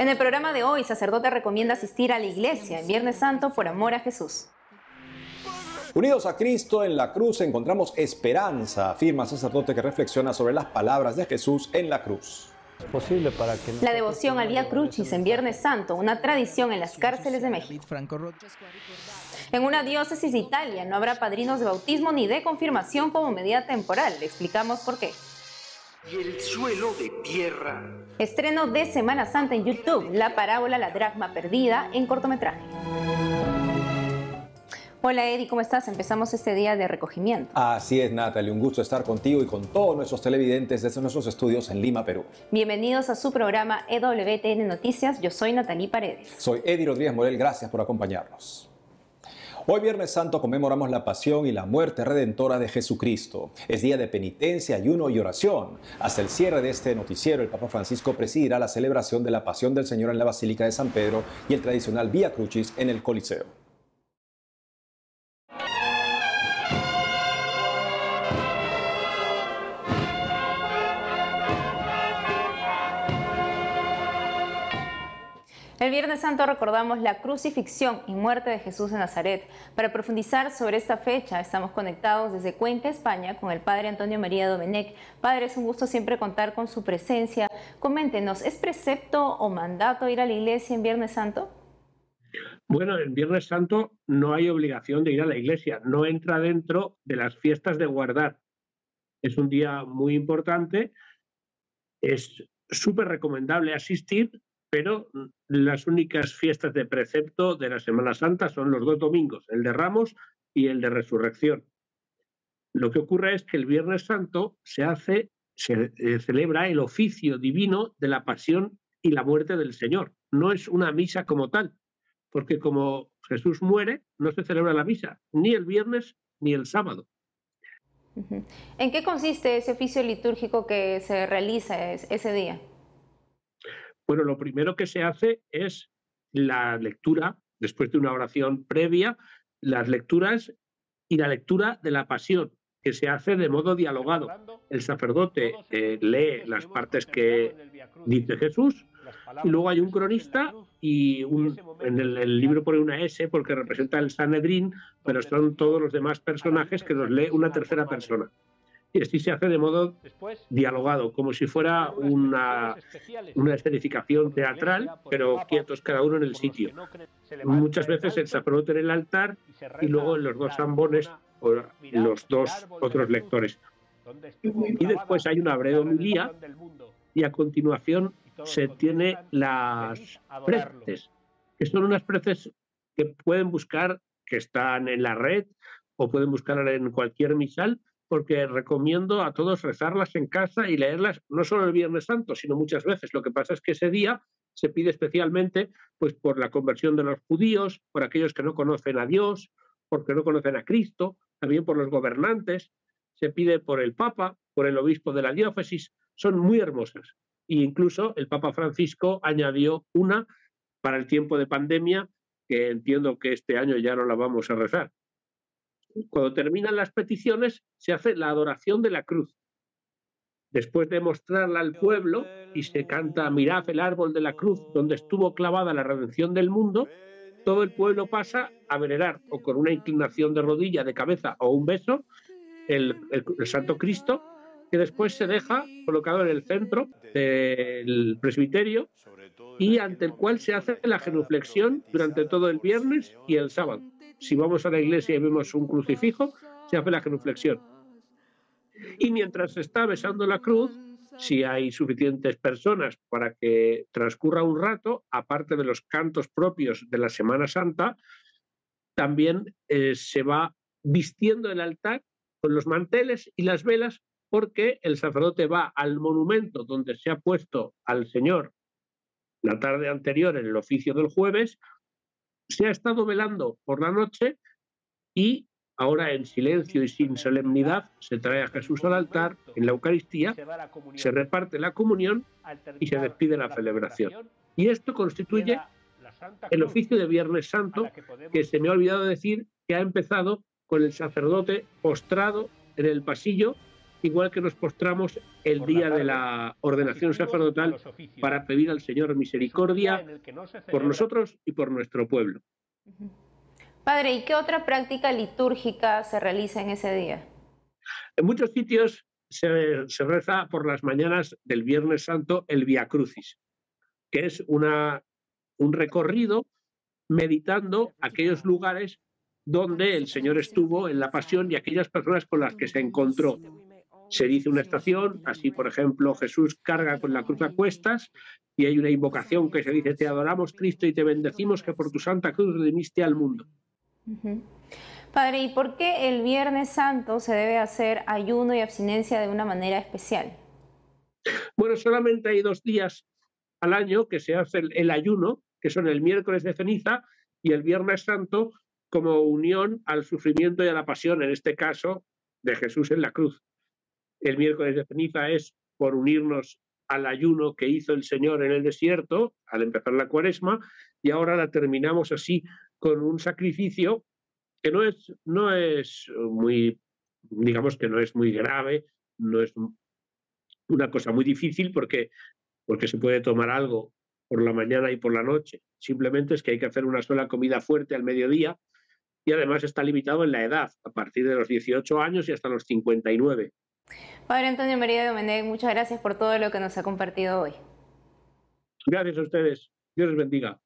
En el programa de hoy, sacerdote recomienda asistir a la iglesia en Viernes Santo por amor a Jesús. Unidos a Cristo en la cruz encontramos esperanza, afirma sacerdote que reflexiona sobre las palabras de Jesús en la cruz. La devoción al Vía Crucis en Viernes Santo, una tradición en las cárceles de México. En una diócesis de Italia no habrá padrinos de bautismo ni de confirmación como medida temporal. Le explicamos por qué. Y el suelo de tierra. Estreno de Semana Santa en YouTube, la parábola La dracma perdida en cortometraje. Hola Eddie, ¿cómo estás? Empezamos este día de recogimiento. Así es, Natalie, un gusto estar contigo y con todos nuestros televidentes desde nuestros estudios en Lima, Perú. Bienvenidos a su programa EWTN Noticias, yo soy Natalie Paredes. Soy Eddie Rodríguez Morel, gracias por acompañarnos. Hoy Viernes Santo conmemoramos la pasión y la muerte redentora de Jesucristo. Es día de penitencia, ayuno y oración. Hasta el cierre de este noticiero, el Papa Francisco presidirá la celebración de la Pasión del Señor en la Basílica de San Pedro y el tradicional Vía Crucis en el Coliseo. El Viernes Santo recordamos la crucifixión y muerte de Jesús de Nazaret. Para profundizar sobre esta fecha, estamos conectados desde Cuenca, España, con el Padre Antonio María Domenech. Padre, es un gusto siempre contar con su presencia. Coméntenos, ¿es precepto o mandato ir a la iglesia en Viernes Santo? Bueno, en Viernes Santo no hay obligación de ir a la iglesia, no entra dentro de las fiestas de guardar. Es un día muy importante, es súper recomendable asistir, pero las únicas fiestas de precepto de la Semana Santa son los dos domingos, el de Ramos y el de Resurrección. Lo que ocurre es que el Viernes Santo se celebra el oficio divino de la pasión y la muerte del Señor. No es una misa como tal, porque como Jesús muere, no se celebra la misa, ni el viernes ni el sábado. ¿En qué consiste ese oficio litúrgico que se realiza ese día? Bueno, lo primero que se hace es la lectura, después de una oración previa, las lecturas y la lectura de la pasión, que se hace de modo dialogado. El sacerdote lee las partes que dice Jesús, y luego hay un cronista y en el libro pone una S porque representa el Sanedrín, pero son todos los demás personajes que los lee una tercera persona. Y así se hace de modo dialogado, como si fuera una escenificación teatral, pero quietos cada uno en el sitio. Muchas veces el sacerdote en el altar y luego en los dos zambones los dos otros lectores. Y después hay una breve homilía y a continuación se tiene las preces, que son unas preces que pueden buscar, que están en la red o pueden buscarlas en cualquier misal, porque recomiendo a todos rezarlas en casa y leerlas no solo el Viernes Santo, sino muchas veces. Lo que pasa es que ese día se pide especialmente pues, por la conversión de los judíos, por aquellos que no conocen a Dios, porque no conocen a Cristo, también por los gobernantes, se pide por el Papa, por el obispo de la diócesis. Son muy hermosas. E incluso el Papa Francisco añadió una para el tiempo de pandemia, que entiendo que este año ya no la vamos a rezar. Cuando terminan las peticiones, se hace la adoración de la cruz. Después de mostrarla al pueblo y se canta "Mirad el árbol de la cruz donde estuvo clavada la redención del mundo", todo el pueblo pasa a venerar o con una inclinación de rodilla, de cabeza o un beso el Santo Cristo, que después se deja colocado en el centro del presbiterio y ante el cual se hace la genuflexión durante todo el viernes y el sábado. Si vamos a la iglesia y vemos un crucifijo, se hace la genuflexión. Y mientras se está besando la cruz, si hay suficientes personas para que transcurra un rato, aparte de los cantos propios de la Semana Santa, también se va vistiendo el altar con los manteles y las velas, porque el sacerdote va al monumento donde se ha puesto al Señor la tarde anterior en el oficio del jueves, se ha estado velando por la noche y ahora en silencio y sin solemnidad se trae a Jesús al altar en la Eucaristía, se reparte la comunión y se despide la celebración. Y esto constituye el oficio de Viernes Santo, que se me ha olvidado decir que ha empezado con el sacerdote postrado en el pasillo igual que nos postramos el día de la ordenación sacerdotal para pedir al Señor misericordia por nosotros y por nuestro pueblo. Padre, ¿y qué otra práctica litúrgica se realiza en ese día? En muchos sitios se reza por las mañanas del Viernes Santo el Vía Crucis, que es un recorrido meditando aquellos lugares donde el Señor estuvo en la pasión y aquellas personas con las que se encontró. Se dice una estación, así por ejemplo Jesús carga con la cruz a cuestas y hay una invocación que se dice: te adoramos Cristo y te bendecimos que por tu santa cruz redimiste al mundo. Padre, ¿y por qué el Viernes Santo se debe hacer ayuno y abstinencia de una manera especial? Bueno, solamente hay 2 días al año que se hace el ayuno, que son el miércoles de ceniza y el Viernes Santo, como unión al sufrimiento y a la pasión, en este caso, de Jesús en la cruz. El miércoles de ceniza es por unirnos al ayuno que hizo el Señor en el desierto, al empezar la Cuaresma, y ahora la terminamos así con un sacrificio que no es muy, digamos que no es muy grave, no es una cosa muy difícil porque se puede tomar algo por la mañana y por la noche. Simplemente es que hay que hacer una sola comida fuerte al mediodía y además está limitado en la edad, a partir de los 18 años y hasta los 59. Padre Antonio María Domenech, muchas gracias por todo lo que nos ha compartido hoy. Gracias a ustedes. Dios les bendiga.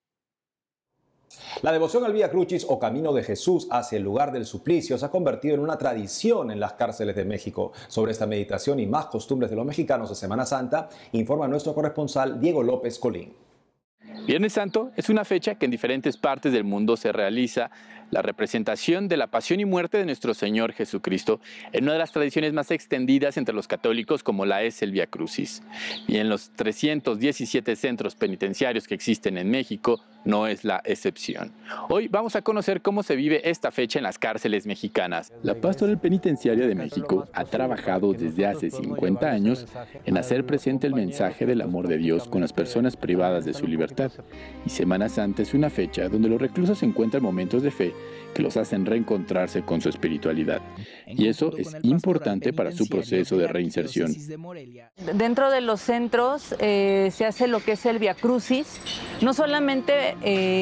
La devoción al Vía Crucis o Camino de Jesús hacia el lugar del suplicio se ha convertido en una tradición en las cárceles de México. Sobre esta meditación y más costumbres de los mexicanos de Semana Santa, informa nuestro corresponsal Diego López Colín. Viernes Santo es una fecha que en diferentes partes del mundo se realiza la representación de la pasión y muerte de nuestro Señor Jesucristo en una de las tradiciones más extendidas entre los católicos, como la es el Vía Crucis. Y en los 317 centros penitenciarios que existen en México no es la excepción. Hoy vamos a conocer cómo se vive esta fecha en las cárceles mexicanas. La Pastoral Penitenciaria de México ha trabajado desde hace 50 años en hacer presente el mensaje del amor de Dios con las personas privadas de su libertad. Y Semana Santa es una fecha donde los reclusos encuentran momentos de fe que los hacen reencontrarse con su espiritualidad. Y eso es importante para su proceso de reinserción. Dentro de los centros se hace lo que es el Vía Crucis, no solamente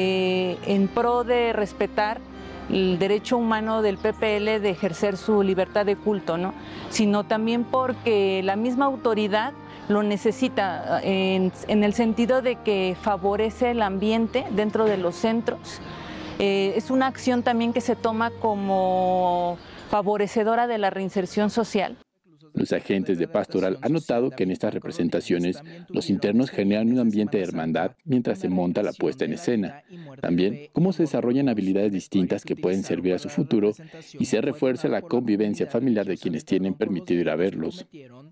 en pro de respetar el derecho humano del PPL de ejercer su libertad de culto, ¿no?, sino también porque la misma autoridad lo necesita en el sentido de que favorece el ambiente dentro de los centros. Es una acción también que se toma como favorecedora de la reinserción social. Los agentes de pastoral han notado que en estas representaciones los internos generan un ambiente de hermandad mientras se monta la puesta en escena. También cómo se desarrollan habilidades distintas que pueden servir a su futuro y se refuerza la convivencia familiar de quienes tienen permitido ir a verlos.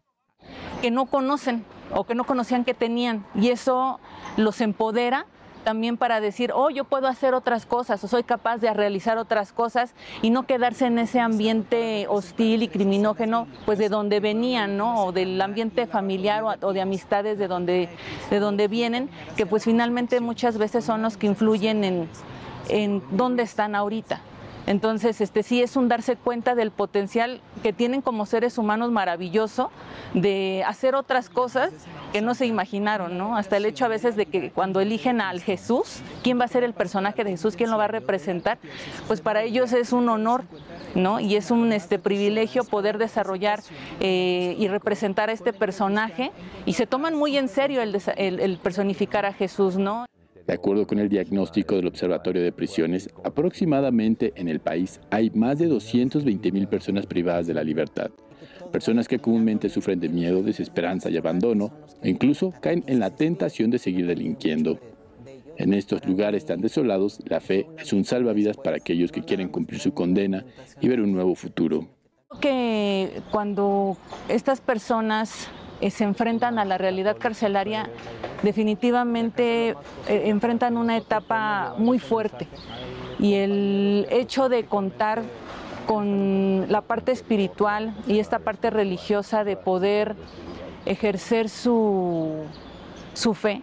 Que no conocen o que no conocían que tenían, y eso los empodera también para decir: oh, yo puedo hacer otras cosas, o soy capaz de realizar otras cosas, y no quedarse en ese ambiente hostil y criminógeno, pues de donde venían, ¿no?, o del ambiente familiar o de amistades de donde vienen, que pues finalmente muchas veces son los que influyen en dónde están ahorita. Entonces, sí es un darse cuenta del potencial que tienen como seres humanos maravilloso de hacer otras cosas que no se imaginaron, ¿no? Hasta el hecho a veces de que cuando eligen al Jesús, ¿quién va a ser el personaje de Jesús? ¿Quién lo va a representar? Pues para ellos es un honor, ¿no? Y es un privilegio poder desarrollar y representar a este personaje, y se toman muy en serio el personificar a Jesús, ¿no? De acuerdo con el diagnóstico del Observatorio de Prisiones, aproximadamente en el país hay más de 220,000 personas privadas de la libertad. Personas que comúnmente sufren de miedo, desesperanza y abandono, e incluso caen en la tentación de seguir delinquiendo. En estos lugares tan desolados, la fe es un salvavidas para aquellos que quieren cumplir su condena y ver un nuevo futuro. Que cuando estas personas se enfrentan a la realidad carcelaria, definitivamente enfrentan una etapa muy fuerte, y el hecho de contar con la parte espiritual y esta parte religiosa de poder ejercer su fe,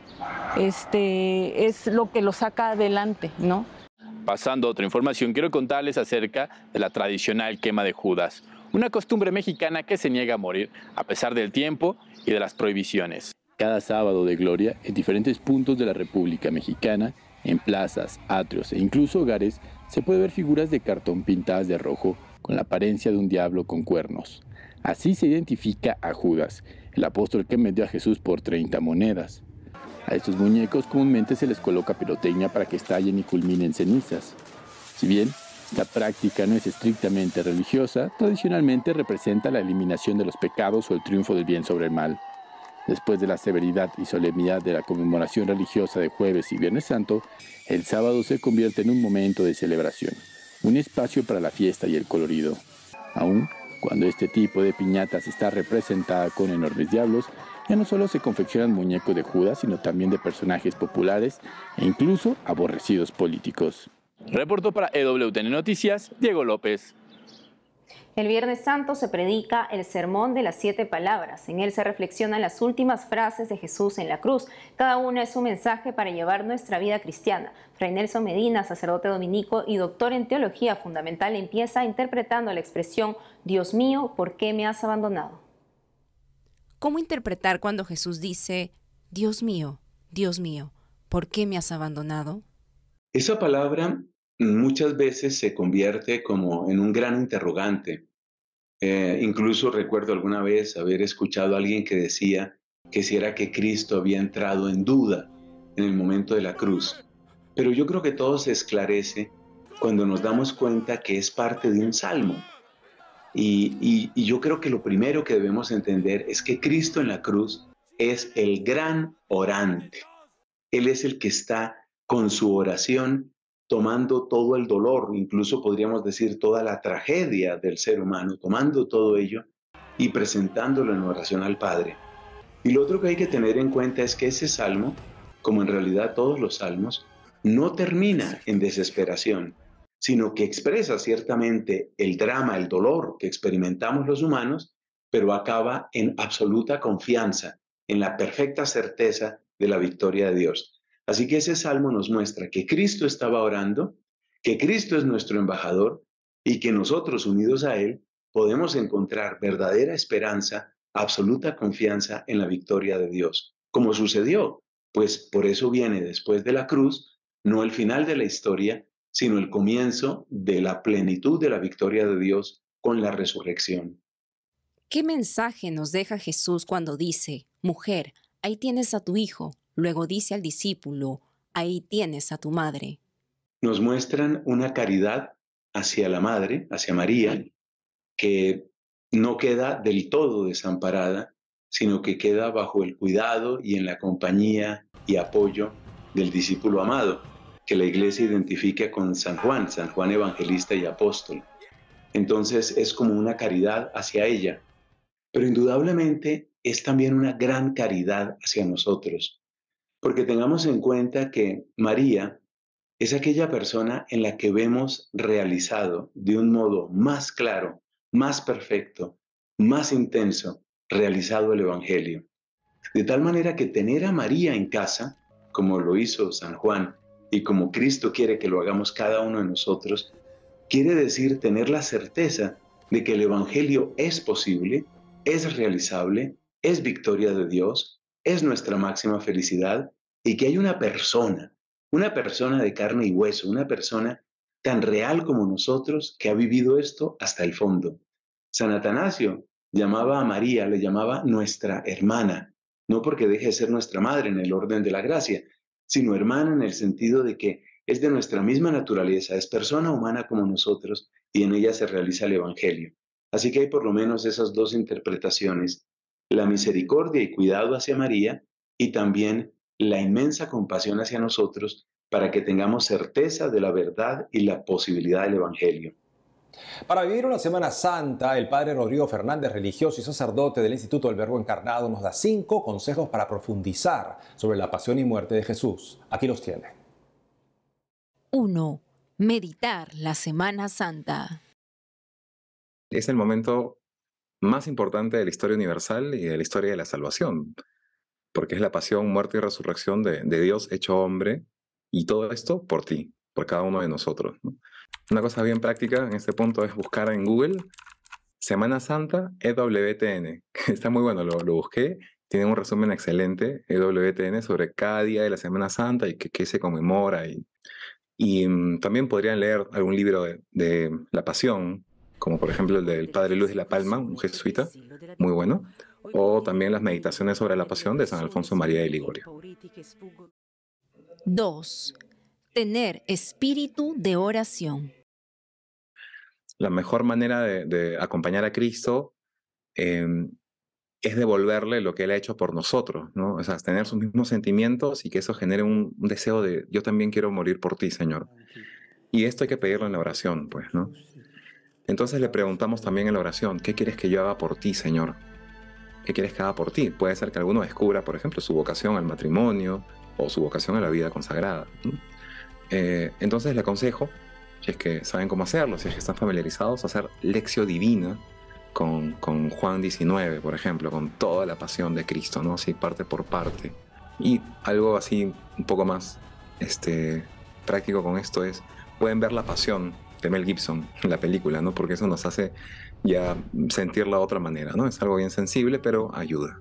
es lo que lo saca adelante, ¿no? Pasando a otra información, quiero contarles acerca de la tradicional quema de Judas, una costumbre mexicana que se niega a morir a pesar del tiempo y de las prohibiciones. Cada sábado de gloria, en diferentes puntos de la República Mexicana, en plazas, atrios e incluso hogares, se puede ver figuras de cartón pintadas de rojo con la apariencia de un diablo con cuernos. Así se identifica a Judas, el apóstol que vendió a Jesús por 30 monedas. A estos muñecos comúnmente se les coloca pirotecnia para que estallen y culminen cenizas. Si bien esta práctica no es estrictamente religiosa, tradicionalmente representa la eliminación de los pecados o el triunfo del bien sobre el mal. Después de la severidad y solemnidad de la conmemoración religiosa de Jueves y Viernes Santo, el sábado se convierte en un momento de celebración, un espacio para la fiesta y el colorido. Aún cuando este tipo de piñatas está representada con enormes diablos, ya no solo se confeccionan muñecos de Judas, sino también de personajes populares e incluso aborrecidos políticos. Reportó para EWTN Noticias, Diego López. El Viernes Santo se predica el Sermón de las 7 Palabras. En él se reflexionan las últimas frases de Jesús en la cruz. Cada una es un mensaje para llevar nuestra vida cristiana. Fray Nelson Medina, sacerdote dominico y doctor en teología fundamental, empieza interpretando la expresión «Dios mío, ¿por qué me has abandonado?». ¿Cómo interpretar cuando Jesús dice Dios mío, ¿por qué me has abandonado? Esa palabra muchas veces se convierte como en un gran interrogante. Incluso recuerdo alguna vez haber escuchado a alguien que decía que si era que Cristo había entrado en duda en el momento de la cruz. Pero yo creo que todo se esclarece cuando nos damos cuenta que es parte de un salmo. Y yo creo que lo primero que debemos entender es que Cristo en la cruz es el gran orante. Él es el que está con su oración tomando todo el dolor, incluso podríamos decir toda la tragedia del ser humano, tomando todo ello y presentándolo en oración al Padre. Y lo otro que hay que tener en cuenta es que ese salmo, como en realidad todos los salmos, no termina en desesperación, sino que expresa ciertamente el drama, el dolor que experimentamos los humanos, pero acaba en absoluta confianza, en la perfecta certeza de la victoria de Dios. Así que ese salmo nos muestra que Cristo estaba orando, que Cristo es nuestro embajador y que nosotros, unidos a Él, podemos encontrar verdadera esperanza, absoluta confianza en la victoria de Dios. Como sucedió, pues por eso viene después de la cruz, no el final de la historia, sino el comienzo de la plenitud de la victoria de Dios con la resurrección. ¿Qué mensaje nos deja Jesús cuando dice, mujer, ahí tienes a tu hijo? Luego dice al discípulo, ahí tienes a tu madre. Nos muestran una caridad hacia la madre, hacia María, que no queda del todo desamparada, sino que queda bajo el cuidado y en la compañía y apoyo del discípulo amado, que la Iglesia identifica con San Juan Evangelista y Apóstol. Entonces es como una caridad hacia ella, pero indudablemente es también una gran caridad hacia nosotros, porque tengamos en cuenta que María es aquella persona en la que vemos realizado de un modo más claro, más perfecto, más intenso, realizado el Evangelio. De tal manera que tener a María en casa, como lo hizo San Juan, y como Cristo quiere que lo hagamos cada uno de nosotros, quiere decir tener la certeza de que el Evangelio es posible, es realizable, es victoria de Dios, es nuestra máxima felicidad, y que hay una persona de carne y hueso, una persona tan real como nosotros que ha vivido esto hasta el fondo. San Atanasio llamaba a María, le llamaba nuestra hermana, no porque deje de ser nuestra madre en el orden de la gracia, sino hermana en el sentido de que es de nuestra misma naturaleza, es persona humana como nosotros y en ella se realiza el Evangelio. Así que hay por lo menos esas dos interpretaciones, la misericordia y cuidado hacia María y también la inmensa compasión hacia nosotros para que tengamos certeza de la verdad y la posibilidad del Evangelio. Para vivir una Semana Santa, el padre Rodrigo Fernández, religioso y sacerdote del Instituto del Verbo Encarnado, nos da 5 consejos para profundizar sobre la pasión y muerte de Jesús. Aquí los tiene. 1. Meditar la Semana Santa. Es el momento más importante de la historia universal y de la historia de la salvación, porque es la pasión, muerte y resurrección de Dios hecho hombre, y todo esto por ti, por cada uno de nosotros, ¿no? Una cosa bien práctica en este punto es buscar en Google Semana Santa EWTN. Está muy bueno, lo busqué. Tiene un resumen excelente, EWTN, sobre cada día de la Semana Santa y qué se conmemora. También podrían leer algún libro de la Pasión, como por ejemplo el del Padre Luis de la Palma, un jesuita, muy bueno. O también las meditaciones sobre la Pasión de San Alfonso María de Ligorio. 2. Tener espíritu de oración. La mejor manera de acompañar a Cristo es devolverle lo que Él ha hecho por nosotros, ¿no? O sea, tener sus mismos sentimientos y que eso genere un deseo de yo también quiero morir por ti, Señor. Y esto hay que pedirlo en la oración, pues, ¿no? Entonces le preguntamos también en la oración, ¿qué quieres que yo haga por ti, Señor? ¿Qué quieres que haga por ti? Puede ser que alguno descubra, por ejemplo, su vocación al matrimonio o su vocación a la vida consagrada, ¿no? Entonces le aconsejo, si es que saben cómo hacerlo, si es que están familiarizados, hacer Lectio Divina con Juan 19, por ejemplo, con toda la pasión de Cristo, ¿no? Así parte por parte. Y algo así un poco más práctico con esto es, pueden ver La Pasión de Mel Gibson, la película, ¿no? Porque eso nos hace ya sentirla de otra manera, ¿no? Es algo bien sensible, pero ayuda.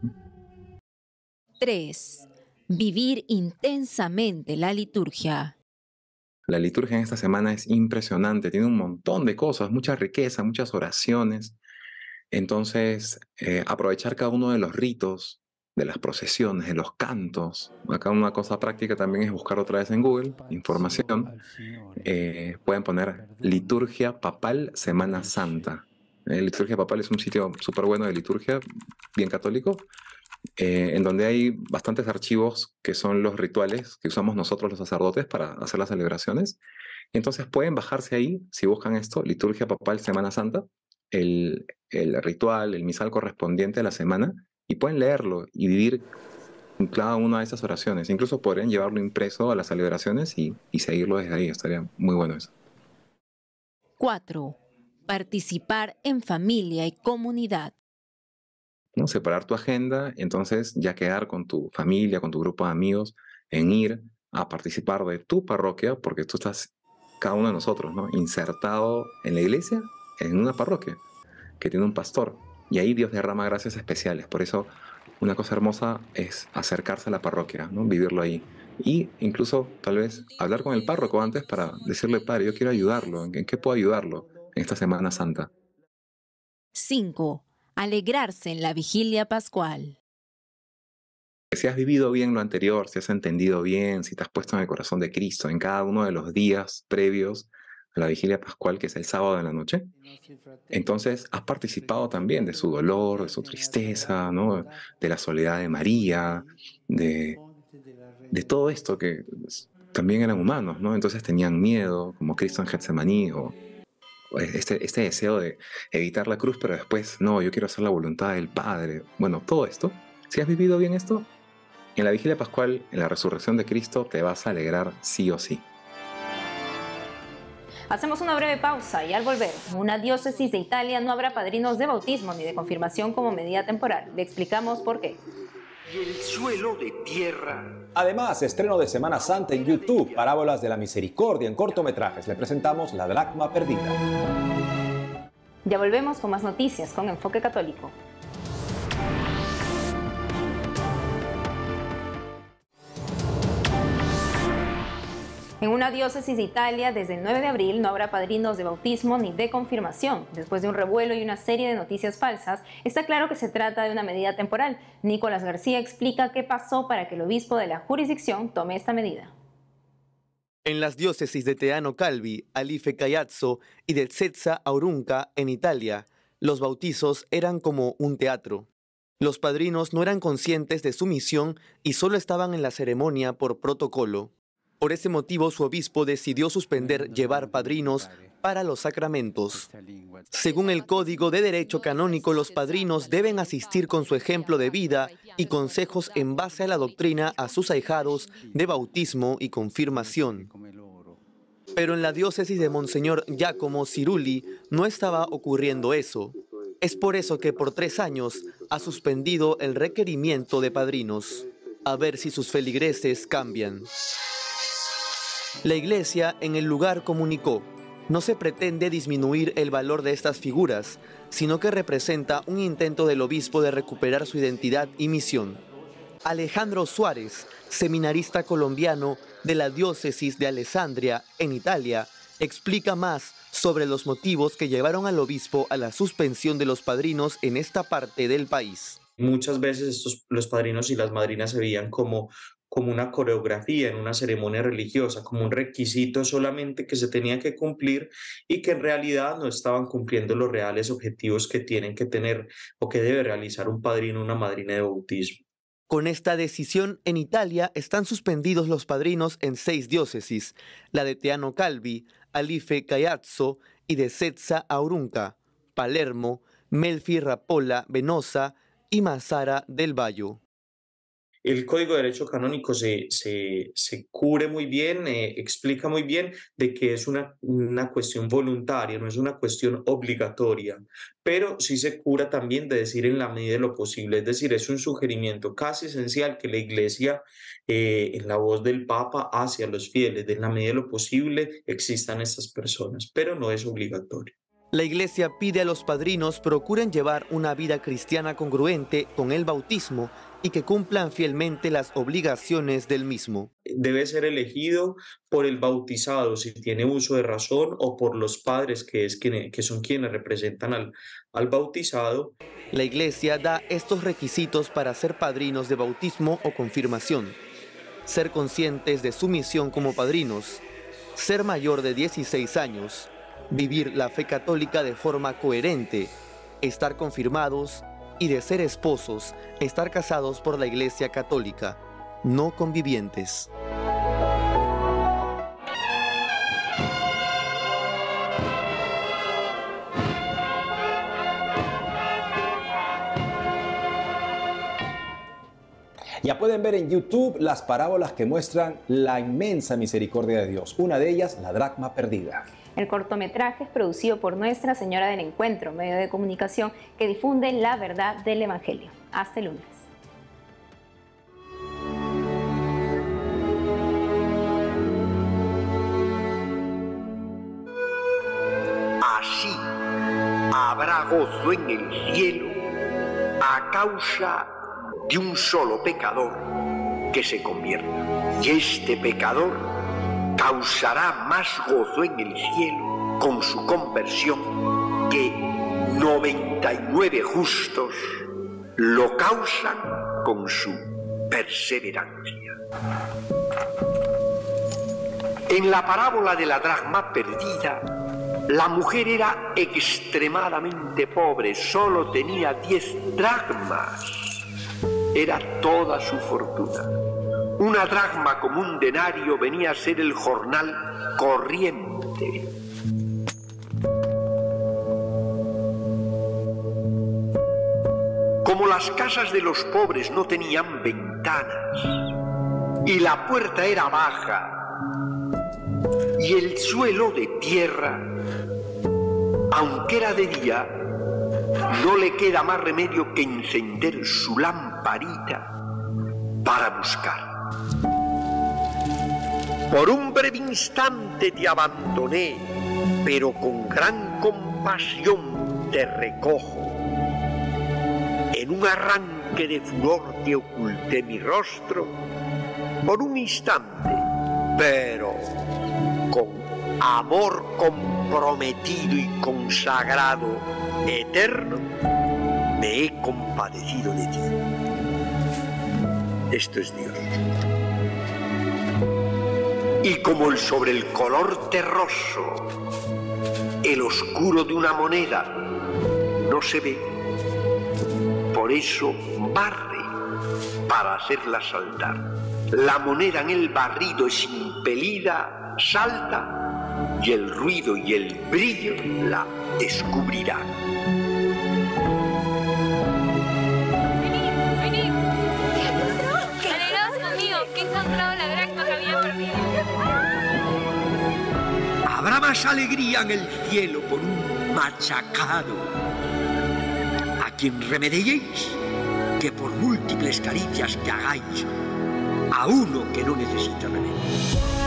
3. Vivir intensamente la liturgia. La liturgia en esta semana es impresionante, tiene un montón de cosas, mucha riqueza, muchas oraciones. Entonces, aprovechar cada uno de los ritos, de las procesiones, de los cantos. Acá una cosa práctica también es buscar otra vez en Google, información. Pueden poner Liturgia Papal Semana Santa. Liturgia Papal es un sitio súper bueno de liturgia, bien católico, en donde hay bastantes archivos que son los rituales que usamos nosotros los sacerdotes para hacer las celebraciones. Entonces pueden bajarse ahí, si buscan esto, Liturgia Papal Semana Santa, el ritual, el misal correspondiente a la semana, y pueden leerlo y vivir cada una de esas oraciones. Incluso podrían llevarlo impreso a las celebraciones y seguirlo desde ahí. Estaría muy bueno eso. 4. Participar en familia y comunidad. ¿No? Separar tu agenda, entonces ya quedar con tu familia, con tu grupo de amigos, en ir a participar de tu parroquia, porque tú estás, cada uno de nosotros, ¿no? Insertado en la iglesia, en una parroquia, que tiene un pastor. Y ahí Dios derrama gracias especiales. Por eso una cosa hermosa es acercarse a la parroquia, ¿no? Vivirlo ahí. Y incluso tal vez hablar con el párroco antes para decirle, padre, yo quiero ayudarlo. ¿En qué puedo ayudarlo en esta Semana Santa? 5. Alegrarse en la vigilia pascual. Si has vivido bien lo anterior, si has entendido bien, si te has puesto en el corazón de Cristo en cada uno de los días previos a la vigilia pascual, que es el sábado de la noche, entonces has participado también de su dolor, de su tristeza, ¿no? De la soledad de María, de todo esto que también eran humanos, ¿no? Entonces tenían miedo, como Cristo en Getsemaní, o este deseo de evitar la cruz, pero después, no, yo quiero hacer la voluntad del Padre. Bueno, todo esto, si has vivido bien esto, en la vigilia pascual, en la resurrección de Cristo, te vas a alegrar sí o sí. Hacemos una breve pausa y al volver, en una diócesis de Italia no habrá padrinos de bautismo ni de confirmación como medida temporal. Le explicamos por qué. Y el suelo de tierra. Además, estreno de Semana Santa en YouTube, Parábolas de la Misericordia en cortometrajes. Le presentamos La Dracma Perdida. Ya volvemos con más noticias con Enfoque Católico. En una diócesis de Italia, desde el 9 de abril no habrá padrinos de bautismo ni de confirmación. Después de un revuelo y una serie de noticias falsas, está claro que se trata de una medida temporal. Nicolás García explica qué pasó para que el obispo de la jurisdicción tome esta medida. En las diócesis de Teano Calvi, Alife Caiazzo y de Zezza Aurunca, en Italia, los bautizos eran como un teatro. Los padrinos no eran conscientes de su misión y solo estaban en la ceremonia por protocolo. Por ese motivo, su obispo decidió suspender llevar padrinos para los sacramentos. Según el Código de Derecho Canónico, los padrinos deben asistir con su ejemplo de vida y consejos en base a la doctrina a sus ahijados de bautismo y confirmación. Pero en la diócesis de Monseñor Giacomo Cirulli no estaba ocurriendo eso. Es por eso que por 3 años ha suspendido el requerimiento de padrinos. A ver si sus feligreses cambian. La iglesia en el lugar comunicó: No se pretende disminuir el valor de estas figuras, sino que representa un intento del obispo de recuperar su identidad y misión. Alejandro Suárez, seminarista colombiano de la diócesis de Alessandria, en Italia, explica más sobre los motivos que llevaron al obispo a la suspensión de los padrinos en esta parte del país. Muchas veces los padrinos y las madrinas se veían como una coreografía en una ceremonia religiosa, como un requisito solamente que se tenía que cumplir y que en realidad no estaban cumpliendo los reales objetivos que tienen que tener o que debe realizar un padrino o una madrina de bautismo. Con esta decisión, en Italia están suspendidos los padrinos en 6 diócesis, la de Teano Calvi, Alife Caiazzo y de Sezza Aurunca, Palermo, Melfi Rappolla Venosa y Mazara del Vallo. El Código de Derecho Canónico se cubre muy bien, explica muy bien de que es una cuestión voluntaria, no es una cuestión obligatoria, pero sí se cura también de decir en la medida de lo posible, es decir, es un sugerimiento casi esencial que la Iglesia, en la voz del Papa hacia los fieles, de en la medida de lo posible existan estas personas, pero no es obligatorio. La Iglesia pide a los padrinos procuren llevar una vida cristiana congruente con el bautismo y que cumplan fielmente las obligaciones del mismo. Debe ser elegido por el bautizado si tiene uso de razón o por los padres que son quienes representan al bautizado. La Iglesia da estos requisitos para ser padrinos de bautismo o confirmación: ser conscientes de su misión como padrinos, ser mayor de 16 años, vivir la fe católica de forma coherente, estar confirmados y, de ser esposos, estar casados por la Iglesia Católica, no convivientes. Ya pueden ver en YouTube las parábolas que muestran la inmensa misericordia de Dios. Una de ellas, la dracma perdida. El cortometraje es producido por Nuestra Señora del Encuentro, medio de comunicación que difunde la verdad del Evangelio. Hasta el lunes. Así habrá gozo en el cielo a causa de un solo pecador que se convierta. Y este pecador causará más gozo en el cielo con su conversión que 99 justos lo causan con su perseverancia. En la parábola de la dracma perdida, la mujer era extremadamente pobre, solo tenía 10 dracmas. Era toda su fortuna. Una dracma como un denario venía a ser el jornal corriente. Como las casas de los pobres no tenían ventanas y la puerta era baja y el suelo de tierra, aunque era de día, no le queda más remedio que encender su lamparita para buscar. Por un breve instante te abandoné, pero con gran compasión te recojo. En un arranque de furor te oculté mi rostro, por un instante, pero con amor comprometido y consagrado eterno, me he compadecido de ti. Esto es Dios. Y como sobre el color terroso, el oscuro de una moneda no se ve, por eso barre para hacerla saltar. La moneda en el barrido es impelida, salta, y el ruido y el brillo la descubrirán. Venid. Alegraos conmigo, que he encontrado la dracma que había perdido. Habrá más alegría en el cielo por un machacado a quien remediéis que por múltiples caricias que hagáis a uno que no necesita remedio.